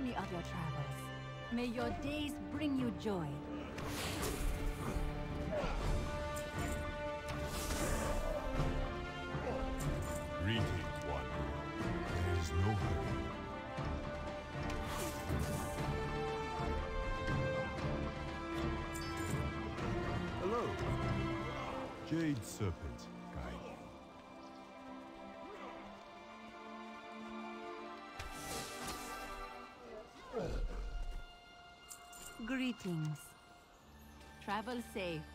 Inform me of your travels. May your days bring you joy. Greetings, one. There is no hurry. Hello. Jade Serpent, guide you. Greetings. Travel safe.